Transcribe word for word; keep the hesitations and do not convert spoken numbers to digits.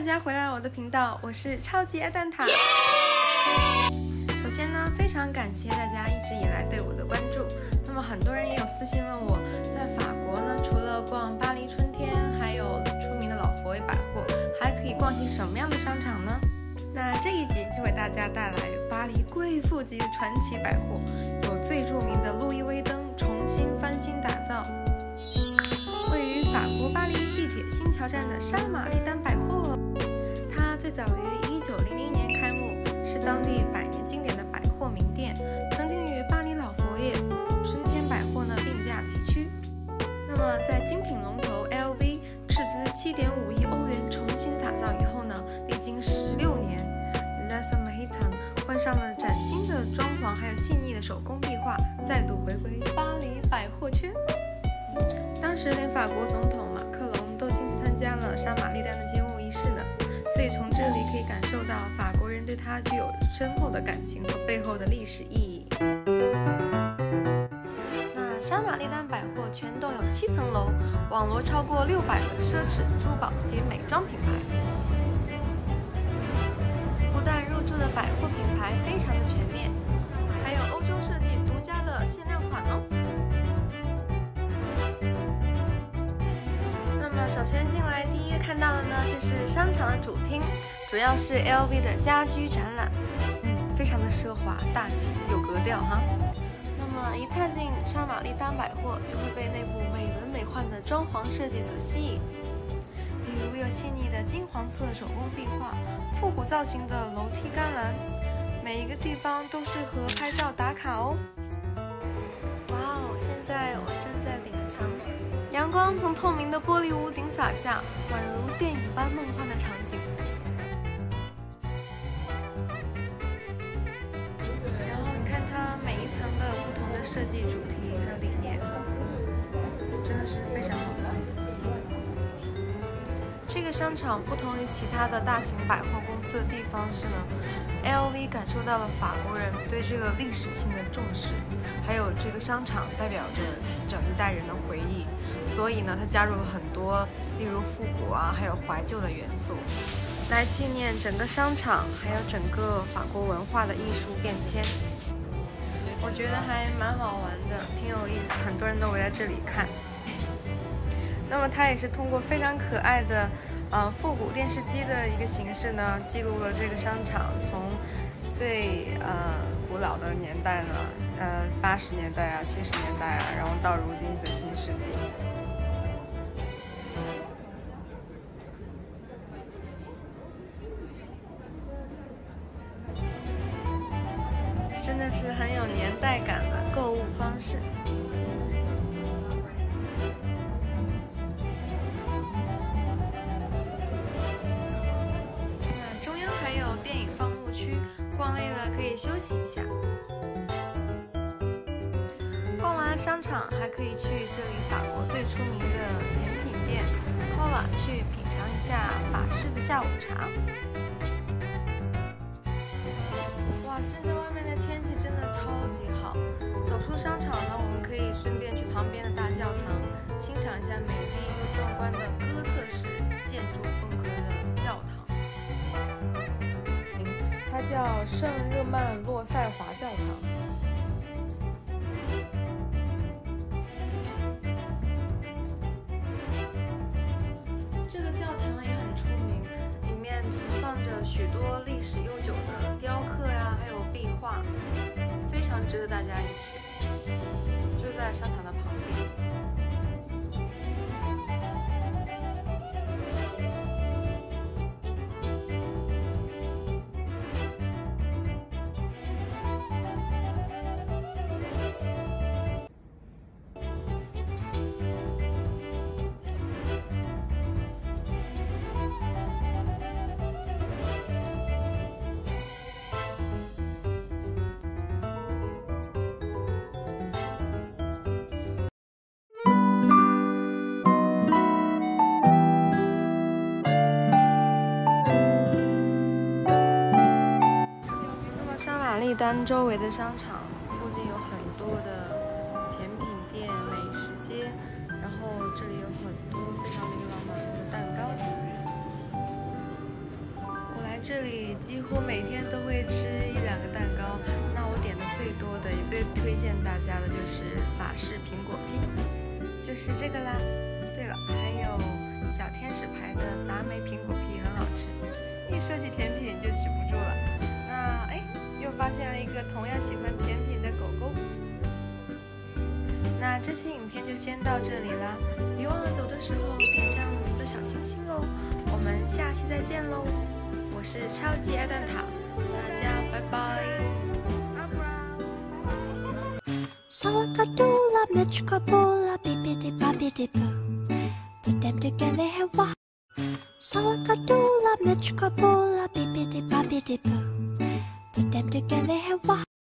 家回来我的频道，我是超级爱蛋挞。首先呢，非常感谢大家一直以来对我的关注。那么很多人也有私信问我，在法国呢，除了逛巴黎春天，还有出名的老佛爷百货，还可以逛些什么样的商场呢？那这一集就为大家带来巴黎贵妇级的传奇百货，有最著名的路易威登重新翻新打造，位于法国巴黎地铁新桥站的沙玛丽丹百货。它最早于一九零零年开幕，是当地百年经典的百货名店，曾经与巴黎老佛爷、春天百货呢并驾齐驱。那么在精品龙头 L V 斥资七点五亿欧元重新打造以后呢，历经十六年 Les Mahitan 换上了崭新的装潢，还有细腻的手工壁画，再度回归巴黎百货圈。当时连法国总统马克龙都亲自参加了沙玛丽丹的揭幕仪式呢，所以从这里可以感受到法国人对它具有深厚的感情和背后的历史意义。那沙玛丽丹百货全栋有七层楼，网罗超过六百个奢侈珠宝及美妆品牌。不但入驻的百货品牌非常的全面，还有欧洲设计独家的限量款哦。首先进来第一个看到的呢，就是商场的主厅，主要是 L V 的家居展览，嗯，非常的奢华大气，有格调哈。那么一踏进沙玛丽丹百货，就会被内部美轮美奂的装潢设计所吸引，比如有细腻的金黄色手工壁画，复古造型的楼梯干栏，每一个地方都适合拍照打卡哦。哇哦，现在我站在顶层。阳光从透明的玻璃屋顶洒下，宛如电影般梦幻的场景。然后你看它每一层都有不同的设计主题还有理念，真的是非常好看。这个商场不同于其他的大型百货公司的地方是呢 ，L V 感受到了法国人对这个历史性的重视，还有这个商场代表着整一代人的回忆。所以呢，它加入了很多，例如复古啊，还有怀旧的元素，来纪念整个商场，还有整个法国文化的艺术变迁。我觉得还蛮好玩的，挺有意思，很多人都围在这里看。那么它也是通过非常可爱的，呃，复古电视机的一个形式呢，记录了这个商场从最呃古老的年代呢，呃八十年代啊、七十年代啊，然后到如今的新世纪。真的是很有年代感的购物方式。那中央还有电影放映区，逛累了可以休息一下。逛完商场还可以去这里法国最出名的甜品店 Cola 去品尝一下法式的下午茶。哇，现在外面的天气真的超级好。走出商场呢，我们可以顺便去旁边的大教堂，欣赏一下美丽又壮观的哥特式建筑风格的教堂。它叫圣日曼洛塞华教堂。这个教堂也很出名，里面存放着许多历史悠久的雕刻呀，还有壁画，非常值得大家一去。就在商场的旁边。丹周围的商场附近有很多的甜品店、美食街，然后这里有很多非常琳琅满目的蛋糕。 来这里几乎每天都会吃一两个蛋糕，那我点的最多的也最推荐大家的就是法式苹果批，就是这个啦。对了，还有小天使牌的杂莓苹果批很好吃，一说起甜品就止不住了。那哎，又发现了一个同样喜欢甜品的狗狗。那这期影片就先到这里啦，别忘了走的时候点上你的小星星哦。我们下期再见喽！我是超级爱蛋挞，大家拜拜。 Salakadoola, Mitchkaboola, bippity boppity boo. Put them together and walk. Salakadoola, Mitchkaboola, bippity boppity boo. Put them together and walk.